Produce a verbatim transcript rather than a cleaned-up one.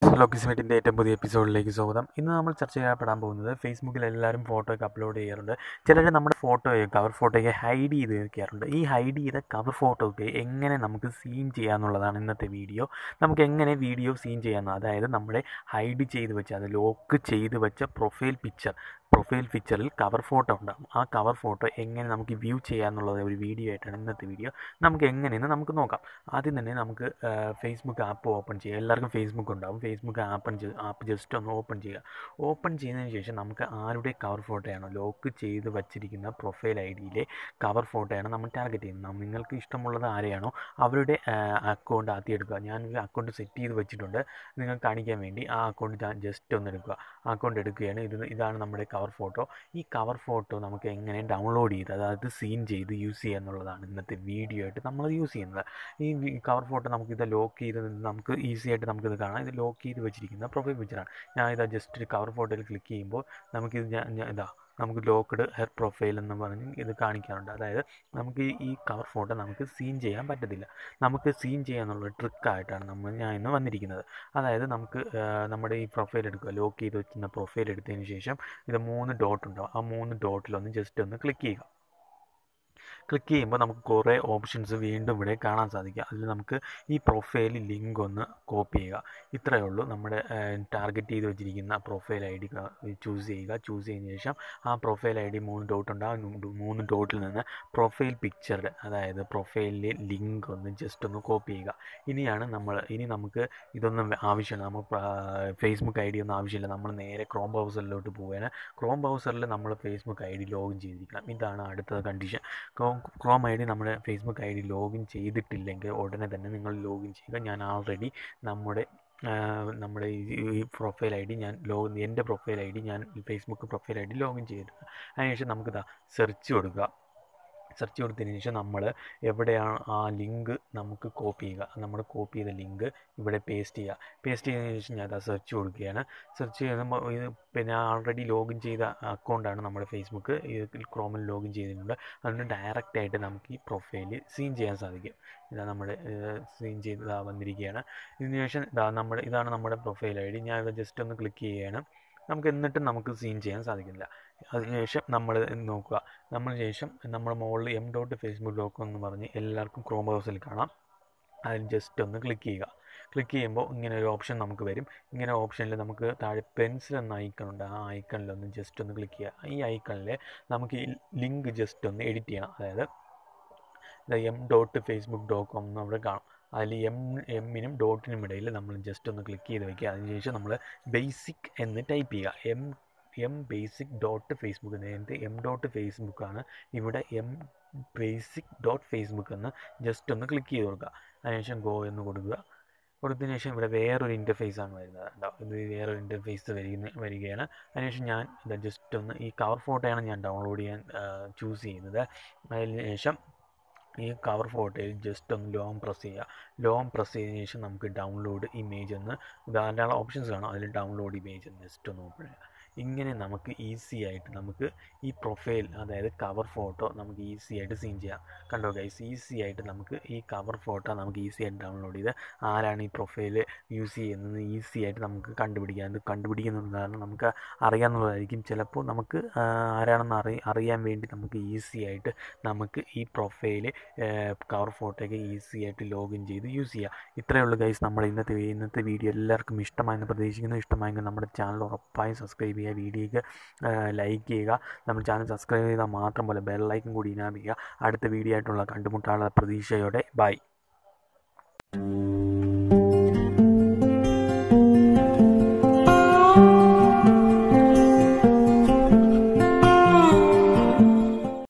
ലോക്കിസ്മേറ്റിൻ്റെ ഏറ്റവും പുതിയ എപ്പിസോഡിലേക്ക് സ്വാഗതം. ഇന്ന് നമ്മൾ ചർച്ച ചെയ്യപ്പെടാൻ പോകുന്നത് ഫേസ്ബുക്കിൽ എല്ലാവരും ഫോട്ടോ ഒക്കെ അപ്ലോഡ് ചെയ്യാറുണ്ട്. ചിലർ നമ്മുടെ ഫോട്ടോയെ കവർ ഫോട്ടോയൊക്കെ ഹൈഡ് ചെയ്ത് വെക്കാറുണ്ട്. ഈ ഹൈഡ് ചെയ്ത കവർ ഫോട്ടോ ഒക്കെ എങ്ങനെ നമുക്ക് സീൻ ചെയ്യാമെന്നുള്ളതാണ് ഇന്നത്തെ വീഡിയോ. നമുക്ക് എങ്ങനെ വീഡിയോ സീൻ ചെയ്യാമെന്ന്, അതായത് നമ്മുടെ ഹൈഡ് ചെയ്ത് വെച്ച, അത് ലോക്ക് ചെയ്ത് വെച്ച പ്രൊഫൈൽ പിക്ചർ പ്രൊഫൈൽ പിക്ചറിൽ കവർ ഫോട്ടോ ഉണ്ടാകും. ആ കവർ ഫോട്ടോ എങ്ങനെ നമുക്ക് വ്യൂ ചെയ്യാമെന്നുള്ളത് ഒരു വീഡിയോ ആയിട്ടാണ് ഇന്നത്തെ വീഡിയോ. നമുക്ക് എങ്ങനെയെന്ന് നമുക്ക് നോക്കാം. ആദ്യം തന്നെ നമുക്ക് ഫേസ്ബുക്ക് ആപ്പ് ഓപ്പൺ ചെയ്യുക. എല്ലാവർക്കും ഫേസ്ബുക്ക് ഉണ്ടാകും. ഫേസ്ബുക്ക് ആപ്പൺ ആപ്പ് ജസ്റ്റ് ഒന്ന് ഓപ്പൺ ചെയ്യുക. ഓപ്പൺ ചെയ്തതിന് ശേഷം നമുക്ക് ആരുടെ കവർ ഫോട്ടോയാണോ ലോക്ക് ചെയ്ത് വച്ചിരിക്കുന്ന പ്രൊഫൈൽ ഐ ഡിയിലെ കവർ ഫോട്ടോയാണ് നമ്മൾ ടാർഗറ്റ് ചെയ്യുന്നത്. നിങ്ങൾക്ക് ഇഷ്ടമുള്ളത് ആരെയാണോ അവരുടെ അക്കൗണ്ട് ആദ്യം എടുക്കുക. ഞാനൊരു അക്കൗണ്ട് സെറ്റ് ചെയ്ത് വെച്ചിട്ടുണ്ട് നിങ്ങൾക്ക് കാണിക്കാൻ വേണ്ടി. ആ അക്കൗണ്ട് ഞാൻ ജസ്റ്റ് ഒന്ന് എടുക്കുക. ആ അക്കൗണ്ട് എടുക്കുകയാണ്. ഇത് ഇതാണ് നമ്മുടെ കവർ ഫോട്ടോ. ഈ കവർ ഫോട്ടോ നമുക്ക് എങ്ങനെ ഡൗൺലോഡ് ചെയ്ത്, അതായത് സീൻ ചെയ്ത് യൂസ് ചെയ്യുക എന്നുള്ളതാണ് ഇന്നത്തെ വീഡിയോ ആയിട്ട് നമ്മൾ യൂസ് ചെയ്യുന്നത്. ഈ കവർ ഫോട്ടോ നമുക്കിത് ലോക്ക് ചെയ്ത് നമുക്ക് ഈസി ആയിട്ട് നമുക്കിത് കാണാം. ഇത് ലോക്ക് ചെയ്ത് വെച്ചിരിക്കുന്ന പ്രൊഫൈൽ പിക്ചറാണ്. ഞാൻ ഇതാ ജസ്റ്റ് ഒരു കവർ ഫോട്ടോയിൽ ക്ലിക്ക് ചെയ്യുമ്പോൾ നമുക്കിത് ഞാൻ ഇതാ നമുക്ക് ലോക്ക്ഡ് ഹെയർ പ്രൊഫൈൽ എന്ന് പറഞ്ഞ് ഇത് കാണിക്കാറുണ്ട്. അതായത് നമുക്ക് ഈ കവർ ഫോട്ടോ നമുക്ക് സീൻ ചെയ്യാൻ പറ്റത്തില്ല. നമുക്ക് സീൻ ചെയ്യാന്നുള്ള ട്രിക്കായിട്ടാണ് നമ്മൾ ഞാൻ ഇന്ന് വന്നിരിക്കുന്നത്. അതായത് നമുക്ക് നമ്മുടെ ഈ പ്രൊഫൈൽ എടുക്കുക. ലോക്ക് ചെയ്ത് വെച്ചിരുന്ന പ്രൊഫൈൽ എടുത്തതിന് ശേഷം ഇത് മൂന്ന് ഡോട്ട് ഉണ്ടാവും. ആ മൂന്ന് ഡോട്ടിലൊന്ന് ജസ്റ്റ് ഒന്ന് ക്ലിക്ക് ചെയ്യുക. ക്ലിക്ക് ചെയ്യുമ്പോൾ നമുക്ക് കുറേ ഓപ്ഷൻസ് വീണ്ടും ഇവിടെ കാണാൻ സാധിക്കും. അതിൽ നമുക്ക് ഈ പ്രൊഫൈൽ ലിങ്ക് ഒന്ന് കോപ്പി ചെയ്യുക. ഇത്രയേ ഉള്ളൂ. നമ്മുടെ ടാർഗറ്റ് ചെയ്ത് വെച്ചിരിക്കുന്ന പ്രൊഫൈൽ ഐ ഡി ചൂസ് ചെയ്യുക. ചൂസ് ചെയ്തതിന് ശേഷം ആ പ്രൊഫൈൽ ഐ ഡി മൂന്ന് ഡോട്ട് ഉണ്ടാകും. മൂന്ന് ഡോട്ടിൽ നിന്ന് പ്രൊഫൈൽ പിക്ചറുടെ, അതായത് പ്രൊഫൈലിലെ ലിങ്ക് ഒന്ന് ജസ്റ്റ് ഒന്ന് കോപ്പി ചെയ്യുക. ഇനിയാണ് നമ്മൾ ഇനി നമുക്ക് ഇതൊന്നും ആവശ്യമില്ല. നമ്മൾ ഫേസ്ബുക്ക് ഐ ഡി ഒന്നും ആവശ്യമില്ല. നമ്മൾ നേരെ ക്രോം ബ്രൗസറിലോട്ട് പോവുകയാണ്. ക്രോം ബ്രൗസറിൽ നമ്മൾ ഫേസ്ബുക്ക് ഐ ഡി ലോഗിൻ ചെയ്തിരിക്കണം. ഇതാണ് അടുത്ത condition. Chrome Chrome I D നമ്മുടെ ഫേസ്ബുക്ക് ഐ ഡി ലോഗിൻ ചെയ്തിട്ടില്ലെങ്കിൽ ഉടനെ തന്നെ നിങ്ങൾ ലോഗിൻ ചെയ്യുക. ഞാൻ ആൾറെഡി നമ്മുടെ നമ്മുടെ ഈ പ്രൊഫൈൽ ഐ ഡി ഞാൻ ലോഗിൻ എൻ്റെ പ്രൊഫൈൽ ഐ ഡി ഞാൻ Facebook profile I D login ചെയ്തിട്ടുണ്ട്. അതിനുശേഷം നമുക്കിതാ സെർച്ച് കൊടുക്കുക. സെർച്ച് കൊടുത്തതിന് ശേഷം നമ്മൾ എവിടെയാണ് ആ ലിങ്ക് നമുക്ക് കോപ്പി ചെയ്യുക. നമ്മൾ കോപ്പി ചെയ്ത ലിങ്ക് ഇവിടെ പേസ്റ്റ് ചെയ്യുക. പേസ്റ്റ് ചെയ്തതിന് ശേഷം ഞാൻ അതാ സെർച്ച് കൊടുക്കുകയാണ്. സെർച്ച് ചെയ്യുമ്പോൾ ഇത് പിന്നെ ആൾറെഡി ലോഗിൻ ചെയ്ത അക്കൗണ്ടാണ് നമ്മുടെ ഫേസ്ബുക്ക്. ഇതിൽ ക്രോമിൽ ലോഗിൻ ചെയ്തിട്ടുണ്ട്. അതുകൊണ്ട് ഡയറക്റ്റായിട്ട് നമുക്ക് ഈ പ്രൊഫൈല് സീൻ ചെയ്യാൻ സാധിക്കും. ഇതാ നമ്മുടെ സീൻ ചെയ്ത് വന്നിരിക്കുകയാണ്. ഇതിന് ശേഷം ഇതാ നമ്മുടെ ഇതാണ് നമ്മുടെ പ്രൊഫൈൽ ഐ ഡി. ഞാൻ ഇത് ജസ്റ്റ് ഒന്ന് ക്ലിക്ക് ചെയ്യുകയാണ്. നമുക്ക് എന്നിട്ടും നമുക്ക് സീൻ ചെയ്യാൻ സാധിക്കില്ല. അതിനുശേഷം നമ്മൾ നോക്കുക. നമ്മൾ ശേഷം നമ്മൾ മുകളിൽ M dot Facebook dot com എന്ന് പറഞ്ഞ് എല്ലാവർക്കും ക്രോം ബ്രൗസറിൽ കാണാം. അതിൽ ജസ്റ്റ് ഒന്ന് ക്ലിക്ക് ചെയ്യുക. ക്ലിക്ക് ചെയ്യുമ്പോൾ ഇങ്ങനെ ഒരു ഓപ്ഷൻ നമുക്ക് വരും. ഇങ്ങനെ ഓപ്ഷനിൽ നമുക്ക് താഴെ പെൻസിൽ എന്ന ഐക്കണുണ്ട്. ആ ഐക്കണിലൊന്ന് ജസ്റ്റ് ഒന്ന് ക്ലിക്ക് ചെയ്യുക. ഈ ഐക്കണിൽ നമുക്ക് ഈ ലിങ്ക് ജസ്റ്റ് ഒന്ന് എഡിറ്റ് ചെയ്യണം. അതായത് M dot Facebook dot com എന്ന് അവിടെ കാണാം. അതിൽ എം എമ്മിനും ഡോട്ടിനും ഇടയിൽ നമ്മൾ ജസ്റ്റ് ഒന്ന് ക്ലിക്ക് ചെയ്ത് വയ്ക്കുക. അതിനുശേഷം നമ്മൾ ബേസിക് എന്ന് ടൈപ്പ് ചെയ്യുക. M M basic dot Facebook. നേരത്തെ എം ഡോട്ട് ഫേസ്ബുക്കാണ്, ഇവിടെ എം ബേസിക് ഡോട്ട് ഫേസ്ബുക്ക് എന്ന് ജസ്റ്റ് ഒന്ന് ക്ലിക്ക് ചെയ്ത് കൊടുക്കുക. അതിനുശേഷം ഗോ എന്ന് കൊടുക്കുക. കൊടുത്തതിന് ശേഷം ഇവിടെ വേറൊരു ഇൻ്റർഫേസ് ആണ് വരുന്നത്. ഉണ്ടാവും ഇത് വേറൊരു ഇൻ്റർഫേസ് വരിക വരികയാണ്. അതിനുശേഷം ഞാൻ ഇത് ജസ്റ്റ് ഒന്ന് ഈ കവർ ഫോട്ടോയാണ് ഞാൻ ഡൗൺലോഡ് ചെയ്യാൻ ചൂസ് ചെയ്യുന്നത്. അതിന് ശേഷം ഈ കവർ ഫോട്ടോയിൽ ജസ്റ്റ് ഒന്ന് ലോങ് പ്രസ് ചെയ്യുക. ലോങ് പ്രസ് ചെയ്തതിന് ശേഷം നമുക്ക് ഡൗൺലോഡ് ഇമേജ് എന്ന് ധാരാളം ഓപ്ഷൻസ് കാണാം. അതിൽ ഡൗൺലോഡ് ഇമേജ് എന്ന് ജസ്റ്റ് ഒന്ന് ഓപ്പൺ ചെയ്യുക. ഇങ്ങനെ നമുക്ക് ഈസി ആയിട്ട് നമുക്ക് ഈ പ്രൊഫൈൽ, അതായത് കവർ ഫോട്ടോ നമുക്ക് ഈസി ആയിട്ട് സീൻ ചെയ്യാം. കണ്ടോ ഗൈസ്, ഈസി ആയിട്ട് നമുക്ക് ഈ കവർ ഫോട്ടോ നമുക്ക് ഈസി ആയിട്ട് ഡൗൺലോഡ് ചെയ്ത് ആരാണ് ഈ പ്രൊഫൈൽ യൂസ് ചെയ്യുന്നത് ഈസി ആയിട്ട് നമുക്ക് കണ്ടുപിടിക്കാം. ഇത് കണ്ടുപിടിക്കുന്നത് കാരണം നമുക്ക് അറിയാവുന്നതായിരിക്കും. ചിലപ്പോൾ നമുക്ക് ആരാണെന്ന് അറി അറിയാൻ വേണ്ടി നമുക്ക് ഈസി ആയിട്ട് നമുക്ക് ഈ പ്രൊഫൈൽ കവർ ഫോട്ടോയൊക്കെ ഈസി ആയിട്ട് ലോഗിൻ ചെയ്ത് യൂസ് ചെയ്യാം. ഇത്രയേ ഉള്ളൂ ഗൈസ്. നമ്മൾ ഇന്നത്തെ ഇന്നത്തെ വീഡിയോ എല്ലാവർക്കും ഇഷ്ടമായെന്ന് പ്രതീക്ഷിക്കുന്നു. ഇഷ്ടമായെങ്കിൽ നമ്മുടെ ചാനൽ ഉറപ്പായും സബ്സ്ക്രൈബ് ചെയ്യുക. വീഡിയോയ്ക്ക് ലൈക്ക് ചെയ്യുക. നമ്മുടെ ചാനൽ സബ്സ്ക്രൈബ് ചെയ്താൽ മാത്രം പോലെ ബെല്ലൈക്കൻ കൂടി ഇനാം ചെയ്യുക. അടുത്ത വീഡിയോ ആയിട്ടുള്ള കണ്ടുമുട്ടാനുള്ള പ്രതീക്ഷയോടെ ബൈ.